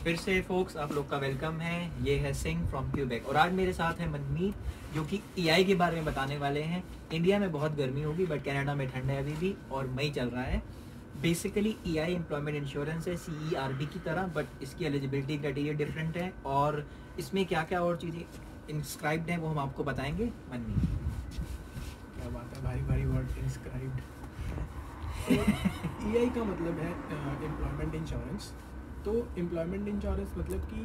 फिर से फोक्स आप लोग का वेलकम है। ये है सिंह फ्रॉम क्यूबेक और आज मेरे साथ है मनमीत जो कि ईआई के बारे में बताने वाले हैं। इंडिया में बहुत गर्मी होगी बट कनाडा में ठंड है अभी भी और मई चल रहा है। बेसिकली ईआई एम्प्लॉयमेंट इंश्योरेंस है सीईआरबी की तरह, बट इसकी एलिजिबिलिटी क्राइटेरिया डिफरेंट है और इसमें क्या क्या और चीज़ें इंस्क्राइब्ड हैं वो हम आपको बताएंगे। मनमीत, क्या बात है, भारी भारी वर्ड इंस्क्राइब्ड। ईआई का मतलब है एम्प्लॉयमेंट इंश्योरेंस। तो एम्प्लॉयमेंट इंश्योरेंस मतलब कि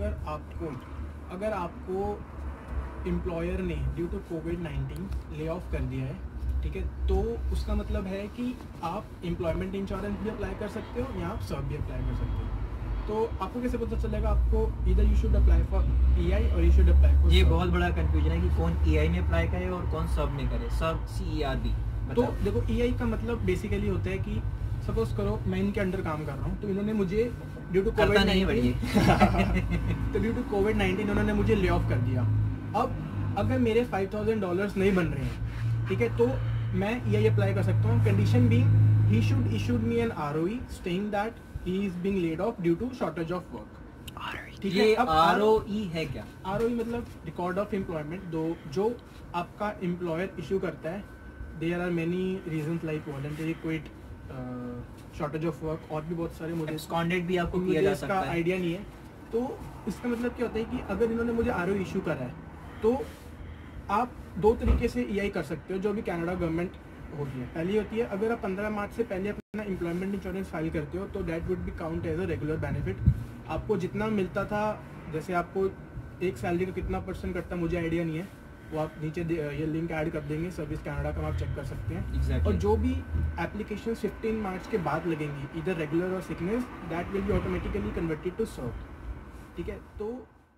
अगर आपको एम्प्लॉयर ने due to covid lay off कर दिया है, ठीक है, तो उसका मतलब है कि आप एम्प्लॉयमेंट इंश्योरेंस भी अप्लाई कर सकते हो या आप सब भी अप्लाई कर सकते हो। तो आपको कैसे पता चलेगा? आपको इधर you should apply for EI और यू शुड अप्लाई फॉर। ये बहुत बड़ा कंफ्यूजन है कि कौन ईआई में अप्लाई करे और कौन सब में करे, सब सीईआरबी। तो देखो, ईआई का मतलब बेसिकली होता है कि सपोज करो मैं इनके अंडर काम कर रहा हूँ, तो इन्होंने मुझे ड्यू टू कोविड-19 तो ड्यू टू कोविड-19 उन्होंने मुझे ले ऑफ कर दिया। अब अगर मेरे $5,000 नहीं बन रहे हैं, ठीक है, तो मैं ईआई अप्लाई कर सकता हूँ। Condition being he should issued me an ROE stating that he is being laid off due to shortage of work. ठीक है, अब आरओई है क्या? आरओई मतलब रिकॉर्ड ऑफ एम्प्लॉयमेंट, जो आपका एम्प्लॉयर इशू करता है। There are many reasons like voluntary quit, shortage of work और भी बहुत सारे। मुझे एब्सकॉन्डेड भी आपको किया जा सकता है, आइडिया नहीं है। तो इसका मतलब क्या होता है कि अगर इन्होंने मुझे आरओ इशू करा है तो आप दो तरीके से ईआई कर सकते हो जो भी कनाडा गवर्नमेंट होती है। पहली होती है, अगर आप 15 मार्च से पहले अपना एम्प्लॉयमेंट इंश्योरेंस फाइल करते हो तो that would be count as a regular benefit. आपको जितना मिलता था, जैसे आपको एक सैलरी का कितना % कटता मुझे आइडिया नहीं है, वो आप नीचे ये लिंक ऐड कर देंगे, सर्विस कनाडा का, आप चेक कर सकते हैं। exactly. और जो भी एप्लीकेशन 15 मार्च के बाद लगेंगी, इधर रेगुलर और sickness, that will be automatically converted to CERB. ठीक है, तो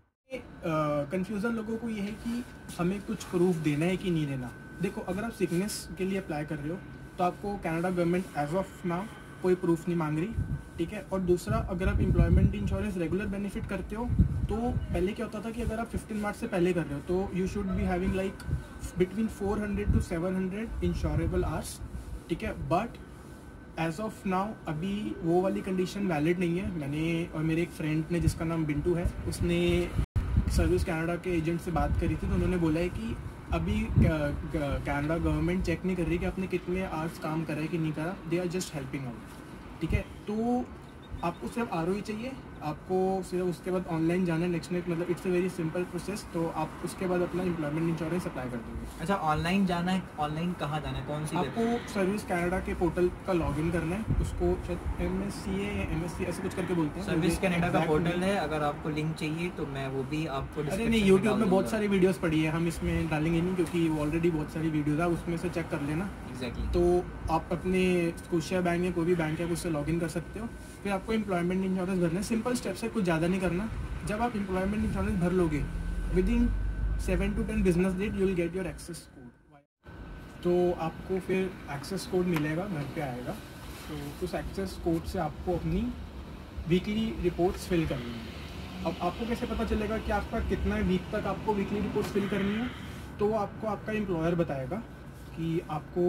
कंफ्यूजन लोगों को ये है कि हमें कुछ प्रूफ देना है कि नहीं देना। देखो, अगर आप सिकनेस के लिए अप्लाई कर रहे हो तो आपको Canada government as of now कोई प्रूफ नहीं मांग रही, ठीक है। और दूसरा, अगर आप एम्प्लॉयमेंट इंश्योरेंस रेगुलर बेनिफिट करते हो तो पहले क्या होता था कि अगर आप 15 मार्च से पहले कर रहे हो तो you should be having like between 400 to 700 insurable hours, ठीक है। बट एज ऑफ नाउ अभी वो वाली कंडीशन वैलिड नहीं है। मैंने और मेरे एक फ्रेंड ने, जिसका नाम बिंटू है, उसने सर्विस कनाडा के एजेंट से बात करी थी, तो उन्होंने बोला है कि अभी कनाडा गवर्नमेंट चेक नहीं कर रही कि आपने कितने आवर्स काम करा है कि नहीं करा, they are just helping out, ठीक है। तो आपको सिर्फ आरओई चाहिए, आपको सिर्फ उसके बाद ऑनलाइन जाना है नेक्स्ट मतलब it's a very simple process. तो आप उसके बाद अपना एम्प्लॉयमेंट इंश्योरेंस अप्लाई कर दोगे। अच्छा, ऑनलाइन जाना है? ऑनलाइन कहाँ जाना है, कौन सी? आपको सर्विस कनाडा के पोर्टल का लॉगिन करना है, उसको MSCA या MSC ऐसे कुछ करके बोलते हैं। सर्विस कनाडा का पोर्टल है, अगर आपको लिंक चाहिए तो मैं वो भी आपको अरे नहीं, यूट्यूब में बहुत सारी वीडियोस पड़ी है, हम इसमें डालेंगे नहीं क्योंकि ऑलरेडी बहुत सारी वीडियोस है, उसमें से चेक कर लेना। एग्जैक्टली। तो आप अपने स्कोशिया बैंक या कोई भी बैंक है उससे लॉगिन कर सकते हो। फिर आपको एम्प्लॉयमेंट इंश्योरेंस भरना है, सिंपल स्टेप्स है, कुछ ज़्यादा नहीं करना। जब आप एम्प्लॉयमेंट इंश्योरेंस भर लोगे within 7 to 10 business date you will get your access code. तो आपको फिर एक्सेस कोड मिलेगा, घर पे आएगा। तो उस एक्सेस कोड से आपको अपनी वीकली रिपोर्ट्स फिल करनी है। अब आपको कैसे पता चलेगा कि आपका कितना वीक तक आपको वीकली रिपोर्ट्स फिल करनी है? तो वो आपको आपका एम्प्लॉयर बताएगा कि आपको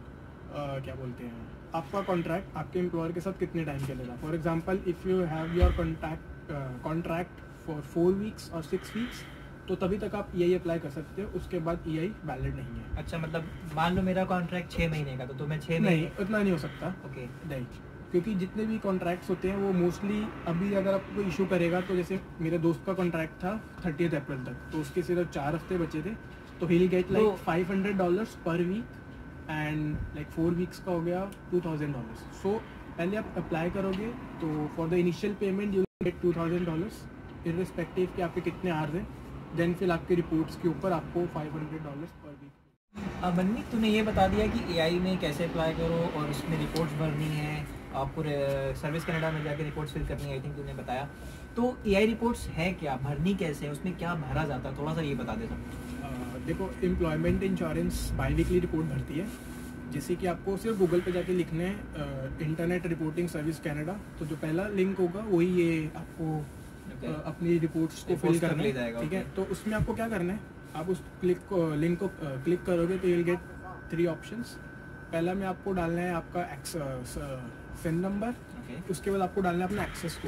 क्या बोलते हैं, आपका कॉन्ट्रैक्ट आपके एम्प्लॉयर के साथ कितने टाइम चलेगा। For example, if you have your contract for 4 weeks और 6 weeks, तो तभी तक आप ईआई अप्लाई कर सकते हो, उसके बाद ईआई वैलिड नहीं है। अच्छा, मतलब मान लो मेरा कॉन्ट्रैक्ट 6 महीने का, तो मैं 6 महीने नहीं, उतना नहीं हो सकता। ओके, नहीं, क्योंकि जितने भी कॉन्ट्रैक्ट्स होते हैं वो मोस्टली अभी अगर आपको इशू करेगा, तो जैसे मेरे दोस्त का कॉन्ट्रैक्ट था 30 अप्रैल तक, तो उसके सिर्फ 4 हफ्ते बचे थे, तो ही विल गेट लाइक $500 पर वीक एंड लाइक 4 weeks का हो गया $2,000। सो पहले आप अप्लाई करोगे तो for the initial payment you will get $2,000 irrespective कि आपके कितने आवर्स हैं। देन फिर आपके रिपोर्ट्स के ऊपर आपको $500 पर वीक। मनमीत, तूने ये बता दिया कि एआई में कैसे अप्लाई करो और उसमें रिपोर्ट्स भरनी है, आपको सर्विस कनाडा में जाके रिपोर्ट्स फिल करनी है, आई थिंक तूने बताया। तो एआई रिपोर्ट्स है क्या, भरनी कैसे है, उसमें क्या भरा जाता है, थोड़ा सा ये बता दे सकते। देखो, employment insurance biweekly report भरती है, जैसे कि आपको सिर्फ गूगल पे जाके लिखना है इंटरनेट रिपोर्टिंग सर्विस कनाडा। तो जो पहला लिंक होगा वही ये आपको अपनी रिपोर्ट्स को फिल करना है, ठीक है। तो उसमें आपको क्या करना है, आप उस लिंक को क्लिक करोगे तो यू विल गेट 3 ऑप्शंस। पहला में आपको डालना है आपका SIN नंबर, उसके बाद आपको डालना है अपना एक्सेस कोड।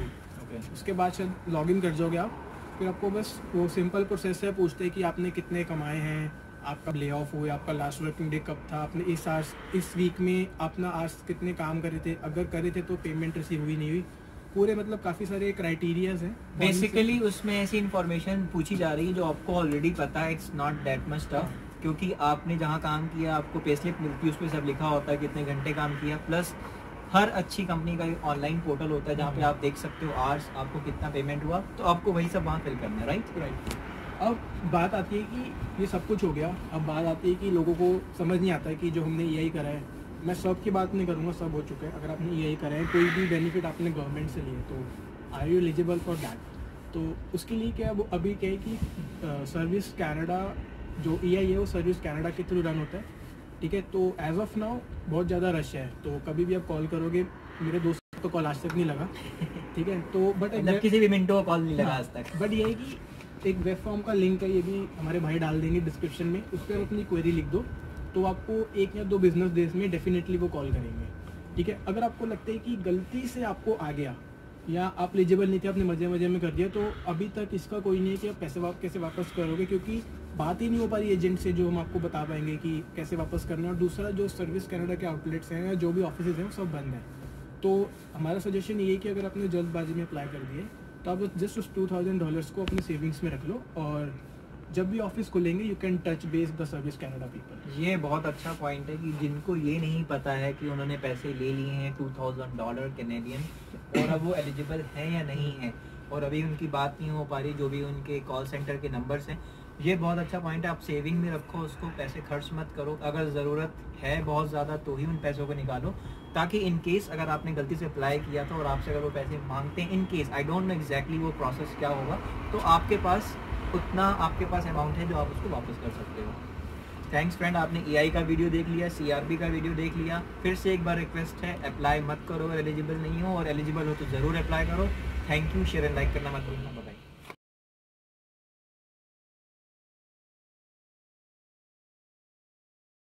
सकते हैं। उसके बाद शायद लॉगिन कर जाओगे आप, फिर आपको बस वो सिंपल प्रोसेस है, पूछते हैं कि आपने कितने कमाए हैं, आपका ले ऑफ हुआ, आपका लास्ट वर्किंग डे कब था, आपने इस वीक में अपना आज कितने काम करे थे, अगर करे थे तो पेमेंट रिसीव हुई नहीं हुई, पूरे मतलब काफ़ी सारे क्राइटेरियाज हैं। बेसिकली उसमें ऐसी इन्फॉर्मेशन पूछी जा रही है जो आपको ऑलरेडी पता है, it's not that much tough, क्योंकि आपने जहाँ काम किया आपको पे स्लिप मिलती है, उस पर सब लिखा होता है कितने घंटे काम किया, प्लस हर अच्छी कंपनी का एक ऑनलाइन पोर्टल होता है जहाँ पे आप देख सकते हो आवर्स, आपको कितना पेमेंट हुआ, तो आपको वही सब वहाँ फिल करना है, राइट। अब बात आती है कि ये सब कुछ हो गया, अब बात आती है कि लोगों को समझ नहीं आता है कि जो हमने EI करा है, मैं सब की बात नहीं करूँगा, सब हो चुका है, अगर आपने EI करा है, कोई भी बेनिफिट आपने गवर्नमेंट से लिए, तो are you eligible for that? तो उसके लिए क्या वो अभी क्या है कि सर्विस कैनेडा जो EI है वो सर्विस कैनेडा के थ्रू रन होता है, ठीक है। तो एज ऑफ नाउ बहुत ज़्यादा रश है, तो कभी भी आप कॉल करोगे, मेरे दोस्त तो कॉल आज तक नहीं लगा, ठीक है। तो बट किसी भी मिनटों का कॉल नहीं लगा आज तक। बट ये है कि एक वेब फॉर्म का लिंक है, ये भी हमारे भाई डाल देंगे डिस्क्रिप्शन में, उस पर अपनी क्वेरी लिख दो, तो आपको 1 या 2 बिजनेस डेज में डेफिनेटली वो कॉल करेंगे, ठीक है। अगर आपको लगता है कि गलती से आपको आ गया या आप एलिजिबल नहीं थे, आपने मजे में कर दिया, तो अभी तक इसका कोई नहीं है कि आप पैसे कैसे वापस करोगे, क्योंकि बात ही नहीं हो पा रही एजेंट से जो हम आपको बता पाएंगे कि कैसे वापस करना है। और दूसरा, जो सर्विस कैनेडा के आउटलेट्स हैं या जो भी ऑफिस हैं वो सब बंद हैं। तो हमारा सजेशन ये है कि अगर आपने जल्दबाजी में अप्लाई कर दिए तो आप जस्ट उस $2000 को अपनी सेविंग्स में रख लो, और जब भी ऑफिस खुलेंगे you can touch base the service Canada people. ये बहुत अच्छा पॉइंट है कि जिनको ये नहीं पता है कि उन्होंने पैसे ले लिए हैं $2000 कैनेडियन, और अब वो एलिजिबल है या नहीं है, और अभी उनकी बात नहीं हो पा रही, जो भी उनके कॉल सेंटर के नंबर्स हैं। ये बहुत अच्छा पॉइंट है, आप सेविंग में रखो उसको, पैसे खर्च मत करो, अगर ज़रूरत है बहुत ज़्यादा तो ही उन पैसों को निकालो, ताकि इन केस अगर आपने गलती से अप्लाई किया था और आपसे अगर वो पैसे मांगते हैं, in case I don't know exactly वो प्रोसेस क्या होगा, तो आपके पास उतना आपके पास अमाउंट है जो आप उसको वापस कर सकते हो। थैंक्स फ्रेंड, आपने EI का वीडियो देख लिया, CRB का वीडियो देख लिया। फिर से एक बार रिक्वेस्ट है, अप्लाई मत करो एलिजिबल नहीं हो, और एलिजिबल हो तो ज़रूर अप्लाई करो। Thank you, share and like करना मत भूलना।